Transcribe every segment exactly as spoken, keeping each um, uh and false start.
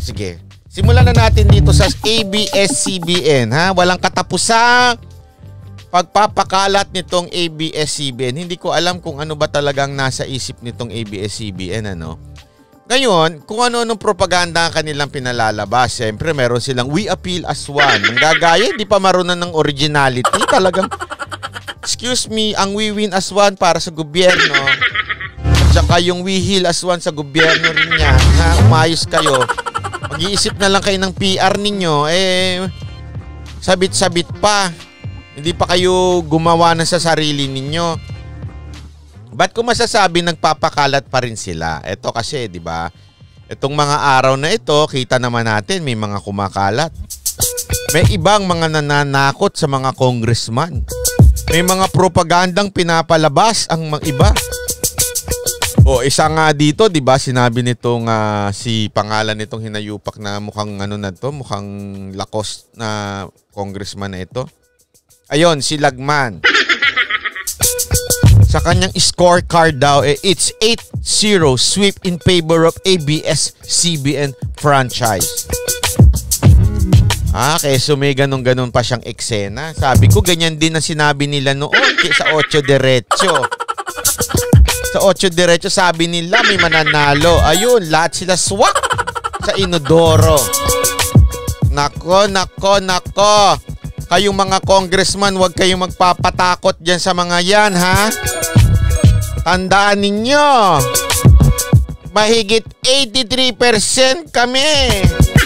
sige. Simulan na natin dito sa A B S C B N, ha? Walang katapusang pagpapakalat nitong A B S C B N. Hindi ko alam kung ano ba talagang nasa isip nitong A B S C B N, ano? Ngayon, kung ano-anong propaganda ang kanilang pinalalabas, siyempre meron silang we appeal as one. Ang gagaya, hindi pa marunong ng originality. Talagang, excuse me, ang we win as one para sa gobyerno. Tsaka yung we heal as one sa gobyerno rin niya. Ha? Umayos kayo. Mag-iisip na lang kayo ng P R ninyo. Eh, sabit-sabit pa. Hindi pa kayo gumawa na sa sarili ninyo. Ba't ko masasabi nagpapakalat pa rin sila? Ito kasi, di ba? Itong mga araw na ito, kita naman natin may mga kumakalat. May ibang mga nananakot sa mga congressman. May mga propagandang pinapalabas ang mga iba. O isa nga dito, 'di ba? Sinabi nitong uh, si pangalan nitong hinayupak na mukhang ano na 'to, mukhang lakos na congressman na ito. Ayun, si Lagman. Sa kanyang scorecard daw, eh, it's eight zero sweep in favor of A B S C B N franchise. Ah, keso may ganun-ganun pa siyang eksena. Sabi ko, ganyan din ang sinabi nila noon sa Ocho Derecho. Sa Ocho Derecho, sabi nila may mananalo. Ayun, lahat sila swak sa inodoro. Nako, nako, nako. Kayong mga congressman, huwag kayong magpapatakot dyan sa mga yan, ha? Tandaan ninyo, mahigit eighty-three percent kami.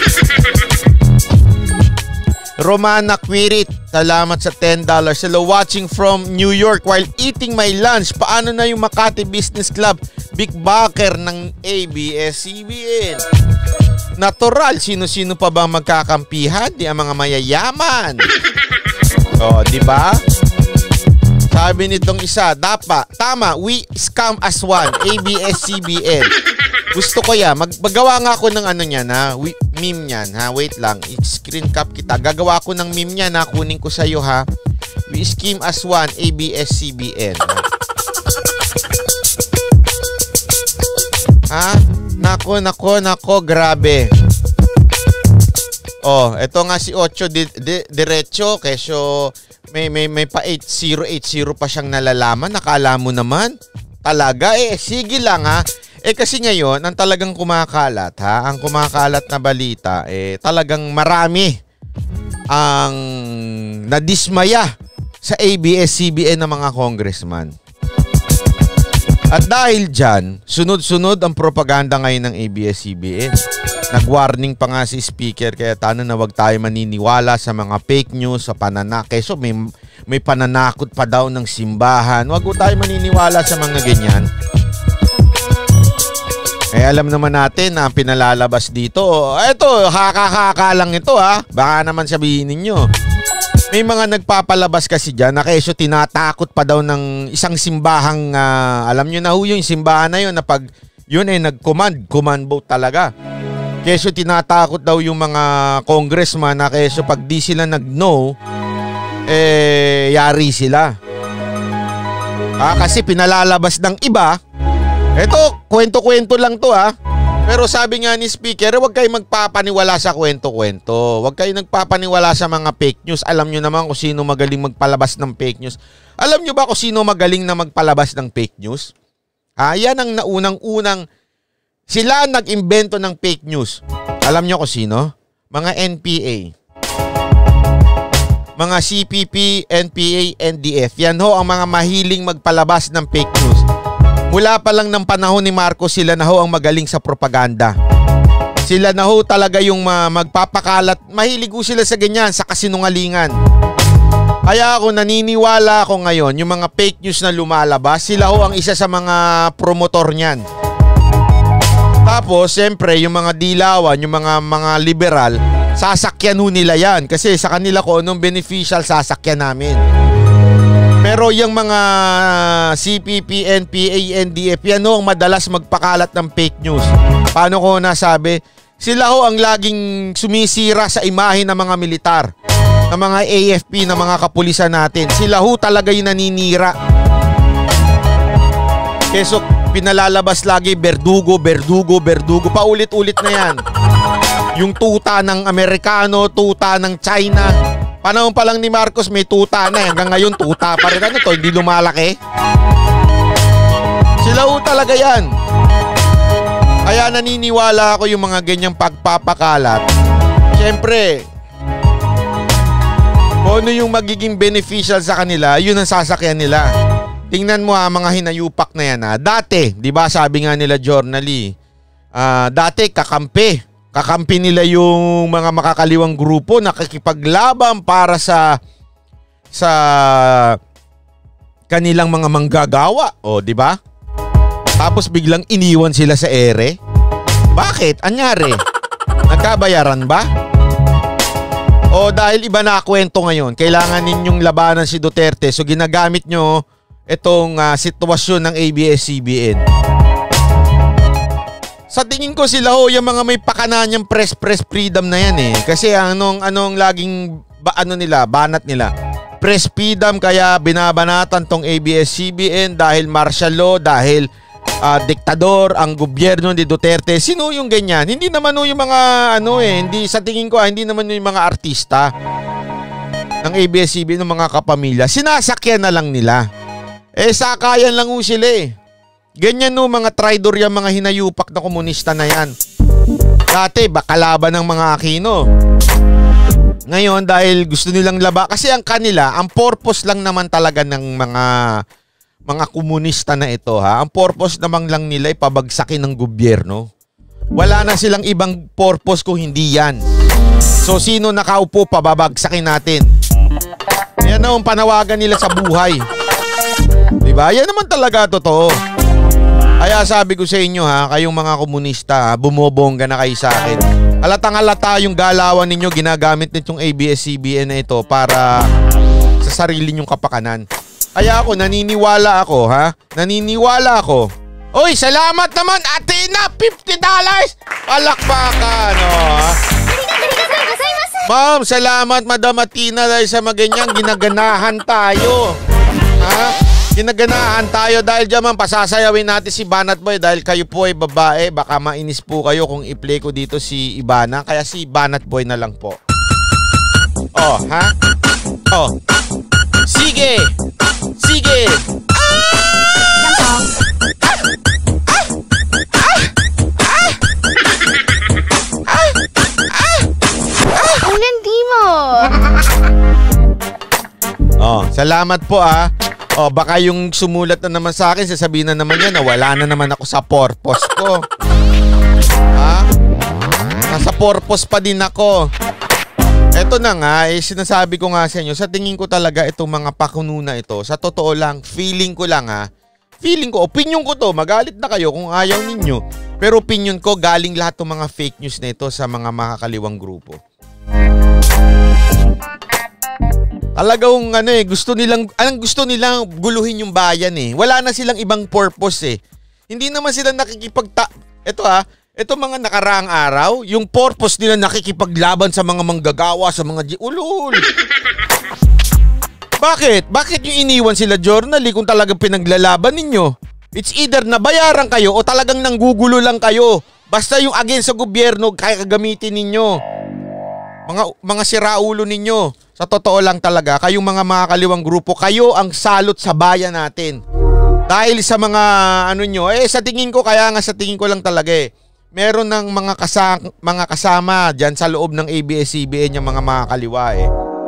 Romana Quirit, salamat sa ten dollars. Hello, watching from New York while eating my lunch. Paano na yung Makati Business Club big backer ng A B S C B N? Natural, sino-sino pa ba magkakampihan? Di ang mga mayayaman. O, di ba? Sabi nitong isa, dapa, tama, we scam as one, A B S C B N. Gusto ko yan. Mag magawa nga ako ng ano niyan, ha? We, meme niyan, ha? Wait lang. I-screen cap kita. Gagawa ko ng meme niyan, ha? Kunin ko sa'yo, ha? We scheme as one, A B S C B N. Ha? Nako, nako, nako. Grabe. Oh, eto nga si Ocho di, di, Derecho. Kesyo may, may, may pa eight zero eight zero pa siyang nalalaman. Nakala mo naman. Talaga, eh. Sige lang, ha? Eh kasi ngayon, ang talagang kumakalat, ha? Ang kumakalat na balita, eh talagang marami ang nadismaya sa A B S C B N ng mga congressman. At dahil dyan, sunod-sunod ang propaganda ngayon ng A B S C B N. Nag-warning pa nga si speaker, kaya tano na wag tayo maniniwala sa mga fake news, sa pananakot. So may, may pananakot pa daw ng simbahan. Wag tayo maniniwala sa mga ganyan. Eh alam naman natin na ang pinalalabas dito, eto, haka-haka lang ito, ha. Baka naman sabihin ninyo. May mga nagpapalabas kasi dyan na kesyo tinatakot pa daw ng isang simbahang, uh, alam nyo na ho yung simbahan na yun na pag yun ay nag-command, command vote talaga. Kesyo tinatakot daw yung mga congressman na kesyo pag di sila nag-no, eh yari sila. Ah, kasi pinalalabas ng iba. Eto, kwento-kwento lang to, ha. Pero sabi nga ni speaker, huwag kayo magpapaniwala sa kwento-kwento. Huwag kayo nagpapaniwala sa mga fake news. Alam nyo naman kung sino magaling magpalabas ng fake news. Alam nyo ba kung sino magaling na magpalabas ng fake news? Ah, yan ang naunang-unang, sila nag-imbento ng fake news. Alam nyo kung sino? Mga N P A. Mga C P P, N P A, N D F. Yan ho ang mga mahiling magpalabas ng fake news. Mula pa lang ng panahon ni Marcos, sila na ho ang magaling sa propaganda. Sila na ho talaga yung magpapakalat. Mahilig ho sila sa ganyan, sa kasinungalingan. Kaya ako naniniwala ako ngayon, yung mga fake news na lumalabas, sila ho ang isa sa mga promotor niyan. Tapos, siyempre, yung mga dilawan, yung mga mga liberal, sasakyan ho nila yan. Kasi sa kanila ko, anong beneficial, sasakyan namin. Pero yung mga C P P, N P A, N D F, yan ho ang madalas magpakalat ng fake news. Paano ko nasabi? Sila ho ang laging sumisira sa imahe ng mga militar, ng mga A F P, ng mga kapulisan natin. Sila ho talaga yung naninira. Keso pinalalabas lagi, berdugo, berdugo, berdugo. Paulit-ulit na yan. Yung tuta ng Amerikano, tuta ng China. Panahon pa lang ni Marcos may tuta na. Hanggang ngayon tuta pa rin. Ano to? Hindi lumalaki. Sila ho talaga yan. Kaya naniniwala ako yung mga ganyang pagpapakalat. Siyempre, kung ano yung magiging beneficial sa kanila, yun ang sasakyan nila. Tingnan mo ha, mga hinayupak na yan ha. Dati, di ba sabi nga nila journally, uh, dati kakampi. Kakampi nila yung mga makakaliwang grupo na nakikipaglaban para sa sa kanilang mga manggagawa. O, di ba? Tapos biglang iniwan sila sa ere. Bakit? Anyari? Nagkabayaran ba? O dahil iba na kwento ngayon, kailangan ninyong labanan si Duterte, so ginagamit nyo itong uh, sitwasyon ng A B S C B N. Sa tingin ko sila ho, yung mga may pakananyang press-press freedom na yan eh. Kasi anong, anong laging, ba, ano nila, banat nila. Press freedom, kaya binabanatan tong A B S C B N dahil martial law, dahil uh, diktador ang gobyerno ni Duterte. Sino yung ganyan? Hindi naman yung mga, ano eh, hindi, sa tingin ko, ah, hindi naman yung mga artista ng A B S C B N, ng mga kapamilya. Sinasakyan na lang nila. Eh, sakayan lang ho sila eh. Ganyan no, mga traidor yung mga hinayupak na komunista na yan. Dati, bakalaban ng mga Aquino. Ngayon, dahil gusto nilang laba, kasi ang kanila, ang purpose lang naman talaga ng mga mga komunista na ito ha, ang purpose naman lang nila ay pabagsakin ng gobyerno. Wala na silang ibang purpose kung hindi yan. So, sino nakaupo, pababagsakin natin. Yan na ang panawagan nila sa buhay. Diba? Yan naman talaga totoo. Kaya sabi ko sa inyo ha, kayong mga komunista ha, bumobongga na kayo sa akin. Halatang halata yung galawan ninyo, ginagamit nitong A B S C B N na ito para sa sarili nyong kapakanan. Kaya ako, naniniwala ako ha, naniniwala ako. Oy, salamat naman Athena, fifty dollars! Palakpakan o ha. Ma'am, salamat Madam Athena dahil sa maganyang ginaganahan tayo. Ha? Ginaganahan tayo dahil dyan man, pasasayawin natin si Banat Boy dahil kayo po ay babae. Baka mainis po kayo kung i-play ko dito si Ibana. Kaya si Banat Boy na lang po. Oh, ha? Oh. Sige! Sige! Ah! Ulan, di mo! Oh, salamat po ah. Oh, baka yung sumulat na naman sa akin, sasabihin na naman yan na wala na naman ako sa purpose ko. Ha? Nasa purpose pa din ako. Eto na nga, eh, sinasabi ko nga sa inyo, sa tingin ko talaga itong mga pakununa ito, sa totoo lang, feeling ko lang ha, feeling ko, opinion ko to, magalit na kayo kung ayaw ninyo, pero opinion ko, galing lahat ng mga fake news na ito sa mga makakaliwang grupo. Talagang ano eh, gusto nilang, anong gusto nilang guluhin yung bayan eh. Wala na silang ibang purpose eh. Hindi naman sila nakikipagta... Ito ha, ito mga nakaraang araw, yung purpose nila nakikipaglaban sa mga manggagawa, sa mga ulul. Bakit? Bakit yung iniwan sila journally kung talagang pinaglalaban ninyo? It's either nabayaran kayo o talagang nanggugulo lang kayo. Basta yung against sa gobyerno, kaya gamitin ninyo. Mga, mga siraulo ninyo. Sa totoo lang talaga, kayong mga makakaliwang grupo, kayo ang salot sa bayan natin. Dahil sa mga ano nyo, eh sa tingin ko, kaya nga sa tingin ko lang talaga eh, meron ng mga, kasa, mga kasama dyan sa loob ng A B S C B N yung mga makakaliwa eh.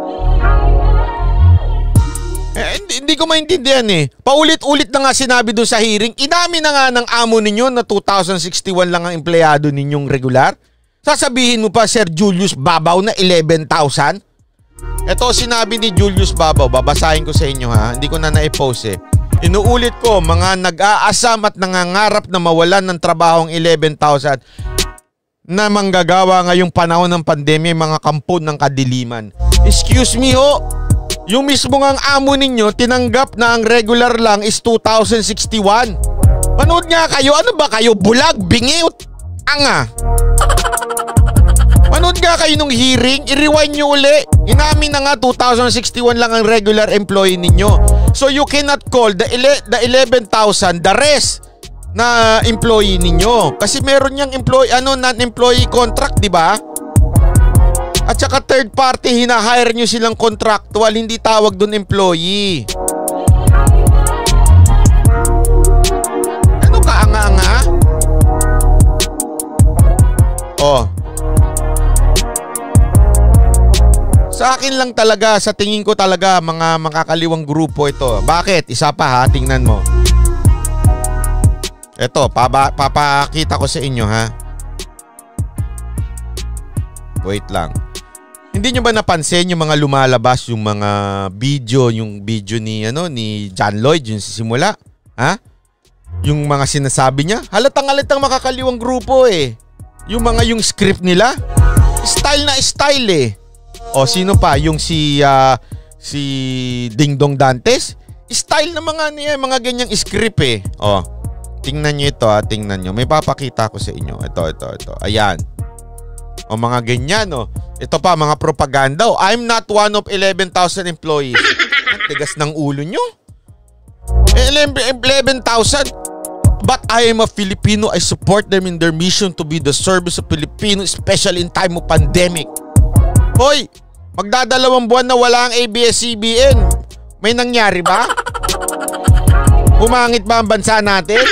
Eh hindi, hindi ko maintindihan eh. Paulit-ulit na nga sinabi doon sa hearing, inami na nga ng amo ninyo na two thousand sixty-one lang ang empleyado ninyong regular. Sasabihin mo pa, Sir Julius Babaw na eleven thousand? Ito sinabi ni Julius Babaw, babasahin ko sa inyo ha, hindi ko na na-post eh. Inuulit ko, mga nag-aasam at nangangarap na mawalan ng trabaho ang eleven thousand na manggagawa ngayong panahon ng pandemya, mga kampon ng kadiliman. Excuse me ho, yung mismo ngang amo ninyo tinanggap na ang regular lang is two thousand sixty-one. Panood nga kayo, ano ba kayo, bulag, bingi, anga? Manood nga kayo nung hearing, i-rewind nyo uli. Inamin na nga two thousand sixty-one lang ang regular employee ninyo. So you cannot call the, ele- the eleven thousand the rest na employee ninyo. Kasi meron niyang employee, ano, non-employee contract, di ba? At saka third party, hinahire nyo silang contractual, hindi tawag dun employee. Ano kaanga-anga? Oh. Sa akin lang talaga, sa tingin ko talaga, mga makakaliwang grupo ito. Bakit? Isa pa ha, tingnan mo. Ito, papa, papakita ko sa inyo ha. Wait lang. Hindi nyo ba napansin yung mga lumalabas, yung mga video, yung video ni ano ni John Lloyd, yung simula? Ha? Yung mga sinasabi niya, halatang-halatang makakaliwang grupo eh. Yung mga yung script nila, style na style eh. O sino pa? Yung si uh, si Ding Dong Dantes, style na mga niya, mga ganyang script eh. O, tingnan nyo ito ha, tingnan nyo. May papakita ko sa inyo. Ito, ito, ito. Ayan. O mga ganyan o. Ito pa, mga propaganda o. I'm not one of eleven thousand employees. Ang tigas ng ulo nyo. eleven thousand. But I am a Filipino. I support them in their mission to be the service of Filipino, especially in time of pandemic. Hoy, magdadalawang buwan na wala ang A B S C B N. May nangyari ba? Humangit ba ang bansa natin?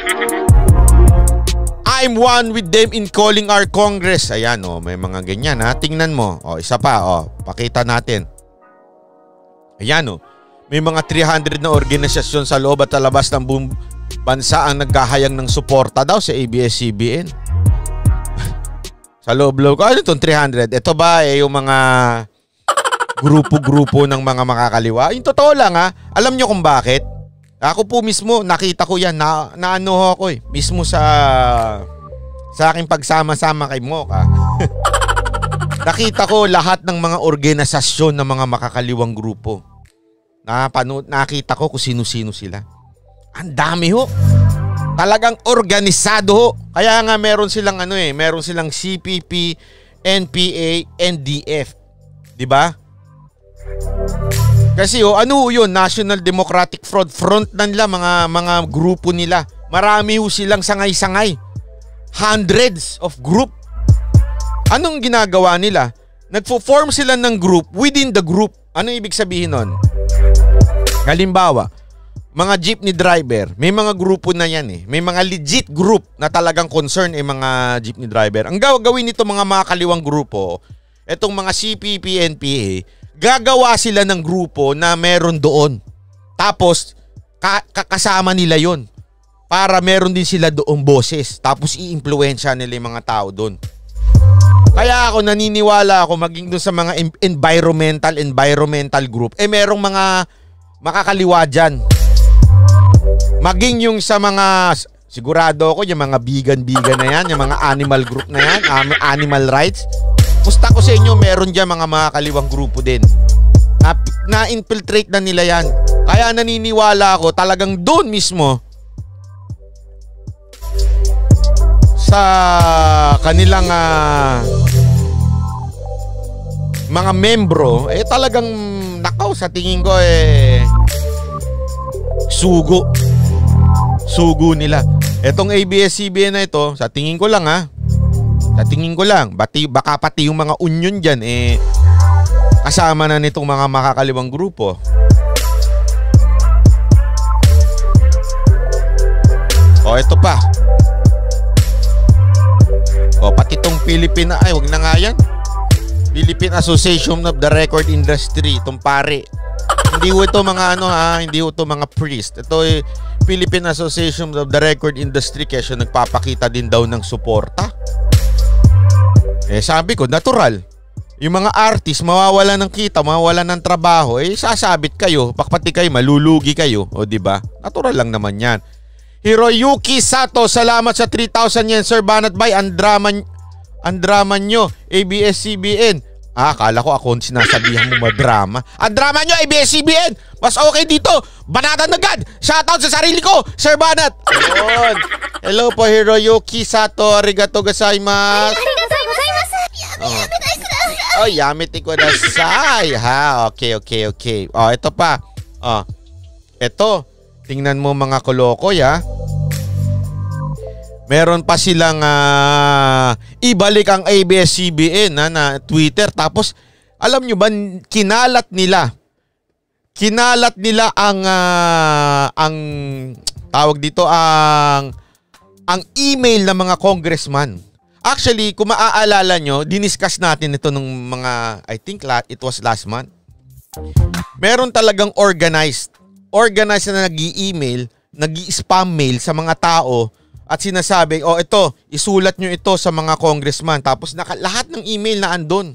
I'm one with them in calling our Congress. Ayan oh, may mga ganyan ha. Tingnan mo. Oh, isa pa oh, pakita natin. Ayan oh. May mga three hundred na organisasyon sa loob at sa labas ng buong bansa ang naghahayag ng suporta daw sa A B S C B N. Sa loob-loob ko, ano itong three hundred? Ito ba eh yung mga grupo-grupo ng mga makakaliwa? Yung totoo lang ha. Alam nyo kung bakit? Ako po mismo, nakita ko yan. Na, na ano ako eh. Mismo sa sa aking pagsama-sama kay Mocha. Nakita ko lahat ng mga organisasyon ng mga makakaliwang grupo. Napanood, nakita ko kung sino-sino sila. Ang dami ho. Talagang organisado ho. Kaya nga meron silang ano eh, meron silang C P P, N P A, N D F. 'Di ba? Kasi oh, ano ho 'yun? National Democratic Front, front na nila mga mga grupo nila. Marami ho silang sangay-sangay. Hundreds of group. Anong ginagawa nila? Nagfo-form sila ng group within the group. Ano ibig sabihin nun? Halimbawa, mga jeepney driver, may mga grupo na yan eh. May mga legit group na talagang concern eh mga jeepney driver. Ang gagawin nito mga makakaliwang grupo, etong mga C P P, N P A, gagawa sila ng grupo na meron doon. Tapos, ka- kasama nila yon para meron din sila doong boses. Tapos, i-impluensya nila yung mga tao doon. Kaya ako naniniwala ako maging doon sa mga environmental, environmental group, eh merong mga makakaliwa dyan. Maging yung sa mga, sigurado ako, yung mga vegan-vegan na yan, yung mga animal group na yan, animal rights. Musta ko sa inyo, meron dyan mga makakaliwang grupo din. Na, na-infiltrate na nila yan. Kaya naniniwala ako, talagang doon mismo, sa kanilang uh, mga membro, eh talagang nakaw sa tingin ko eh sugo. Sugo nila. Etong A B S C B N na ito, sa tingin ko lang ha. Sa tingin ko lang, bati, baka pati yung mga union dyan eh kasama na nitong mga makakaliwang grupo. O ito pa. O pati itong Philippine, ay wag na nga yan. Philippine Association of the Record Industry, itong pare. Hindi ho ito mga ano ha, hindi ho ito mga priest. Ito ay Philippine Association of the Record Industry kasi nagpapakita din daw ng suporta. Eh sabi ko, natural. Yung mga artist mawawala ng kita, mawawala ng trabaho, eh sasabit kayo, pati kayo malulugi kayo, o di ba? Natural lang naman 'yan. Hiroyuki Sato, salamat sa three thousand yen, Sir Banat Bay. Ang drama, ang drama nyo, A B S C B N. Ah, akala ko ako sinasabihan mo madrama. Ang drama nyo, A B S C B N. Mas okay dito. Banatan agad. Shoutout sa sarili ko, Sir Banat. Ayun. Hello po, Hiroyuki Sato. Arigato gozaimasu. Arigato gozaimasu. Oh, yamete kudasai. Ha, okay, okay, okay. Oh, ito pa. Oh, ito. Tingnan mo mga kolokoy ha. Meron pa silang uh, ibalik ang A B S C B N ha, na Twitter. Tapos, alam nyo ba, kinalat nila. Kinalat nila ang, uh, ang tawag dito, ang, ang email ng mga congressman. Actually, kung maaalala nyo, diniscuss natin ito nung mga, I think it was last month. Meron talagang organized. Organized na nag-i-email, nag-i-spam mail sa mga tao at sinasabi, oh ito, isulat nyo ito sa mga congressman. Tapos naka, lahat ng email na andun.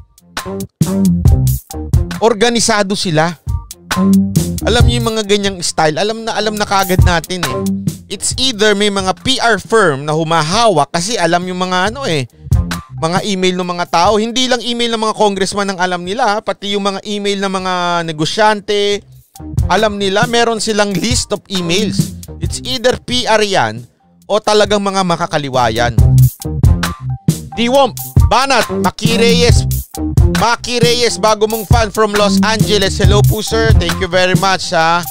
Organisado sila. Alam niyo yung mga ganyang style, alam na alam na kagad natin eh. It's either may mga P R firm na humahawak kasi alam yung mga ano eh, mga email ng mga tao. Hindi lang email ng mga congressman ang alam nila, pati yung mga email ng mga negosyante. Alam nila, meron silang list of emails. It's either P R yan o talagang mga makakaliwayan. Diwam, Banat, Maki Reyes. Maki Reyes, bago mong fan from Los Angeles. Hello po sir, thank you very much ha.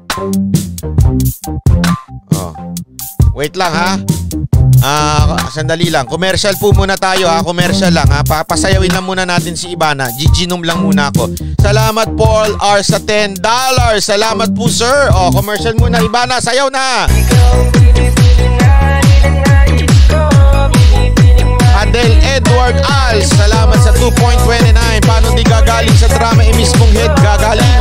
Oh. Wait lang ha. Ah, uh, sandali lang. Commercial po muna tayo ha. Commercial lang ha. Papasayawin lang muna natin si Ibana. Giginom lang muna ako. Salamat Paul R sa ten dollars. Salamat po sir. Oh, commercial muna Ibana. Sayaw na. Adel Edward Al, salamat sa two point two nine. Paano di gagaling sa drama eh mismong head gagaling?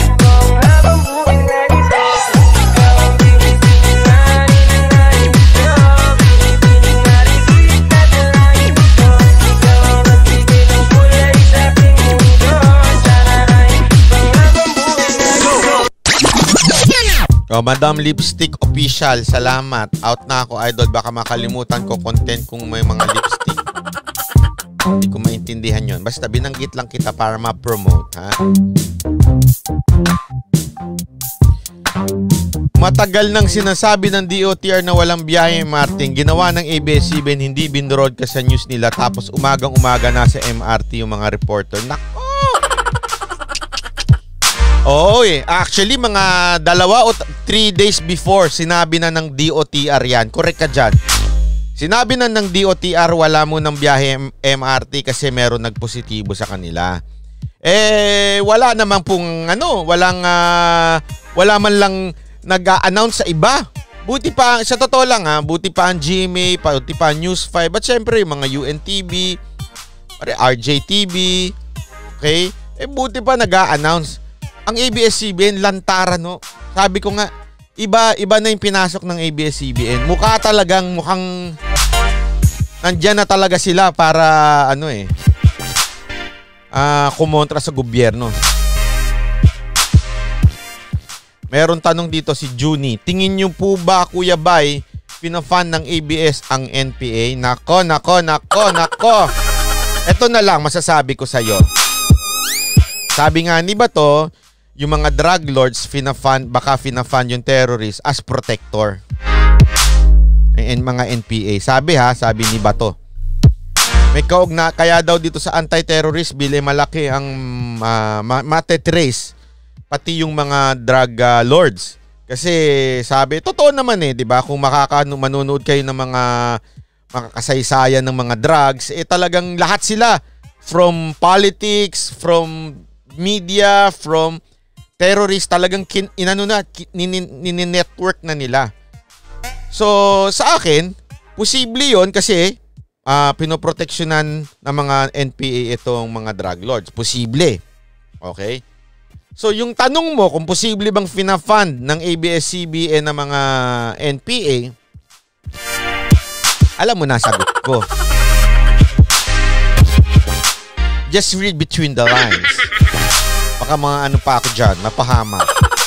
Oh, Madam Lipstick Official, salamat. Out na ako, idol. Baka makalimutan ko content kung may mga lipstick. Hindi ko maintindihan yon. Basta binanggit lang kita para ma-promote, ha? Matagal nang sinasabi ng D O T R na walang biyahe, Martin. Ginawa ng A B S C B N, hindi binroadcast sa news nila. Tapos umagang-umaga nasa M R T yung mga reporter. Nako! Oo eh. Actually, mga dalawa o three days before, sinabi na ng D O T R yan. Correct ka dyan. Sinabi na ng D O T R wala mo ng biyahe M R T kasi meron nagpositibo sa kanila. Eh, wala naman pong ano, walang, uh, wala man lang nag-a-announce sa iba. Buti pa, sa totoo lang ha, buti pa ang G M A, buti pa ang News five, at syempre yung mga U N T V, R J T V, okay? Eh, buti pa nag-a-announce. Ang A B S C B N, lantara no. Sabi ko nga, iba, iba na yung pinasok ng A B S C B N. Mukha talagang, mukhang nandyan na talaga sila para, ano eh, uh, kumontra sa gobyerno. Meron tanong dito si Juni. Tingin nyo po ba, Kuya Bay, pinafan ng A B S ang N P A? Nako, nako, nako, nako. Ito na lang masasabi ko sa'yo. Sabi nga ni Bato, yung mga drug lords, finafund, baka finafund yung terrorist as protector. And mga N P A. Sabi ha, sabi ni Bato. May kaugna, kaya daw dito sa anti-terrorist bill, eh, malaki ang uh, matetrace pati yung mga drug uh, lords. Kasi sabi, totoo naman eh, di ba? Kung makakano, manonood kayo ng mga makakasaysayan ng mga drugs, eh talagang lahat sila. From politics, from media, from terrorist, talagang kin, inano na, nini-network na nila. So, sa akin, posible yon kasi uh, pinoproteksyonan ng mga N P A itong mga drug lords. Posible. Okay? So, yung tanong mo kung posible bang finafund ng A B S C B N ng mga N P A, alam mo na sagot ko. Just read between the lines. Baka mga ano pa ako dyan, mapahama.